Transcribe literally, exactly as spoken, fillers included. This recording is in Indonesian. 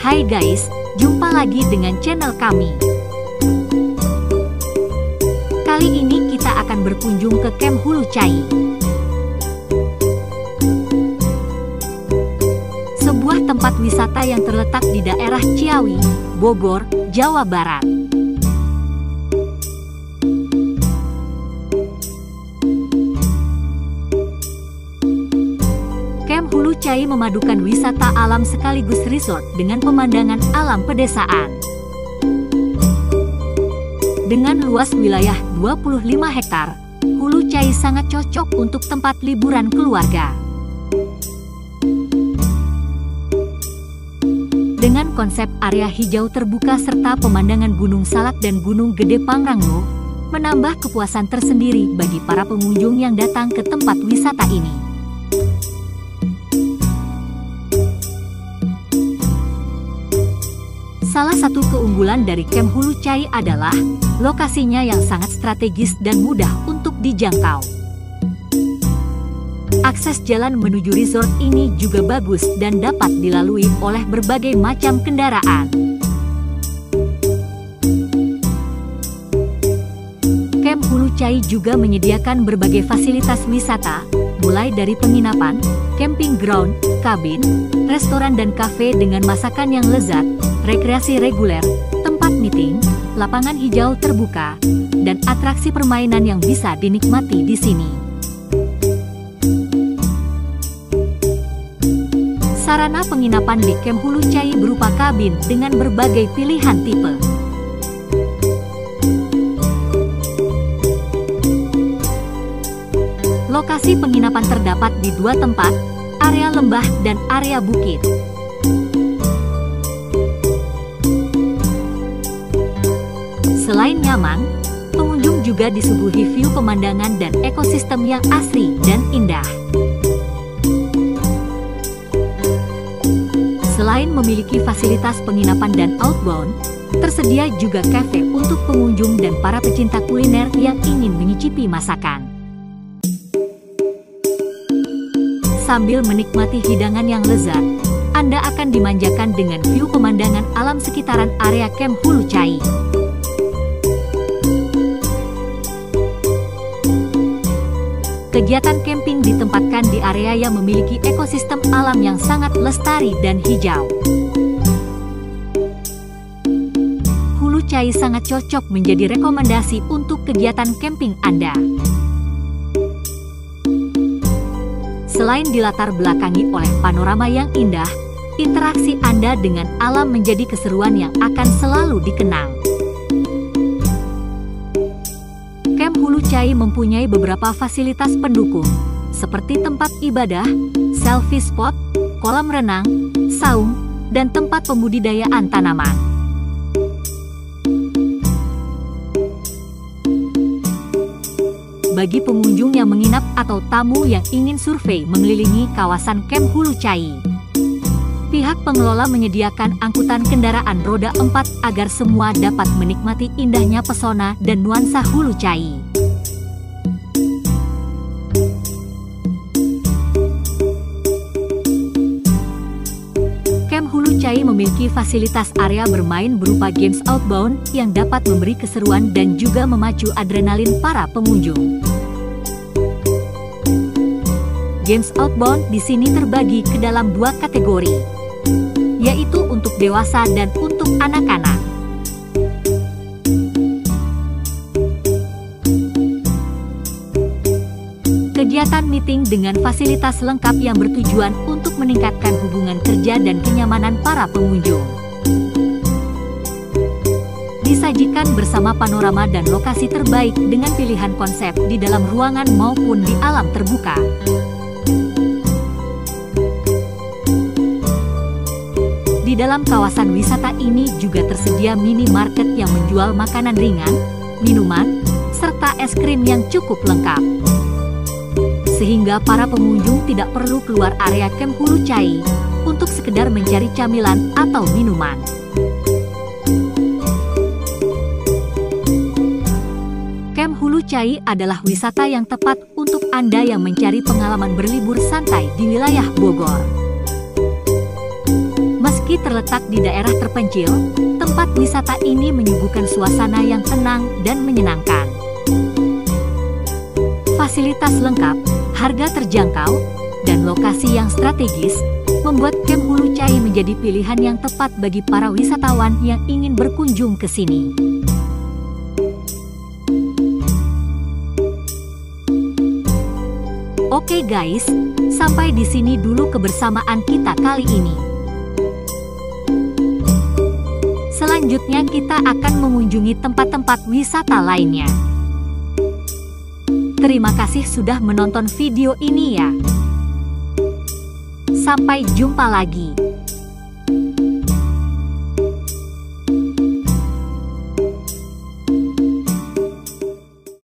Hai guys, jumpa lagi dengan channel kami. Kali ini kita akan berkunjung ke Camp Hulu Cai. Sebuah tempat wisata yang terletak di daerah Ciawi, Bogor, Jawa Barat. Camp Hulu Cai memadukan wisata alam sekaligus resort dengan pemandangan alam pedesaan. Dengan luas wilayah dua puluh lima hektar, Hulu Cai sangat cocok untuk tempat liburan keluarga. Dengan konsep area hijau terbuka serta pemandangan Gunung Salak dan Gunung Gede Pangrango, menambah kepuasan tersendiri bagi para pengunjung yang datang ke tempat wisata ini. Salah satu keunggulan dari Camp Hulu Cai adalah lokasinya yang sangat strategis dan mudah untuk dijangkau. Akses jalan menuju resort ini juga bagus dan dapat dilalui oleh berbagai macam kendaraan. Camp Hulu Cai juga menyediakan berbagai fasilitas wisata, mulai dari penginapan, camping ground, kabin, restoran dan kafe dengan masakan yang lezat, rekreasi reguler, tempat meeting, lapangan hijau terbuka, dan atraksi permainan yang bisa dinikmati di sini. Sarana penginapan di Camp Hulu Cai berupa kabin dengan berbagai pilihan tipe. Lokasi penginapan terdapat di dua tempat, area lembah dan area bukit. Selain nyaman, pengunjung juga disuguhi view pemandangan dan ekosistem yang asri dan indah. Selain memiliki fasilitas penginapan dan outbound, tersedia juga kafe untuk pengunjung dan para pecinta kuliner yang ingin menyicipi masakan. Sambil menikmati hidangan yang lezat, Anda akan dimanjakan dengan view pemandangan alam sekitaran area Camp Hulu Cai. Kegiatan camping ditempatkan di area yang memiliki ekosistem alam yang sangat lestari dan hijau. Hulu Cai sangat cocok menjadi rekomendasi untuk kegiatan camping Anda. Selain dilatar belakangi oleh panorama yang indah, interaksi Anda dengan alam menjadi keseruan yang akan selalu dikenang. Camp Hulu Cai mempunyai beberapa fasilitas pendukung, seperti tempat ibadah, selfie spot, kolam renang, saung, dan tempat pembudidayaan tanaman. Bagi pengunjung yang menginap atau tamu yang ingin survei mengelilingi kawasan Camp Hulu Cai, pihak pengelola menyediakan angkutan kendaraan roda empat agar semua dapat menikmati indahnya pesona dan nuansa Hulu Cai. Camp Hulu Cai memiliki fasilitas area bermain berupa games outbound yang dapat memberi keseruan dan juga memacu adrenalin para pengunjung. Games outbound di sini terbagi ke dalam dua kategori, yaitu untuk dewasa dan untuk anak-anak. Kegiatan meeting dengan fasilitas lengkap yang bertujuan untuk meningkatkan hubungan kerja dan kenyamanan para pengunjung. Disajikan bersama panorama dan lokasi terbaik dengan pilihan konsep di dalam ruangan maupun di alam terbuka. Di dalam kawasan wisata ini juga tersedia minimarket yang menjual makanan ringan, minuman, serta es krim yang cukup lengkap. Sehingga para pengunjung tidak perlu keluar area Camp Hulu Cai untuk sekedar mencari camilan atau minuman. Camp Hulu Cai adalah wisata yang tepat untuk Anda yang mencari pengalaman berlibur santai di wilayah Bogor. Meski terletak di daerah terpencil, tempat wisata ini menyuguhkan suasana yang tenang dan menyenangkan. Fasilitas lengkap, harga terjangkau, dan lokasi yang strategis membuat Camp Hulu Cai menjadi pilihan yang tepat bagi para wisatawan yang ingin berkunjung ke sini. Oke guys, sampai di sini dulu kebersamaan kita kali ini. Selanjutnya kita akan mengunjungi tempat-tempat wisata lainnya. Terima kasih sudah menonton video ini ya. Sampai jumpa lagi.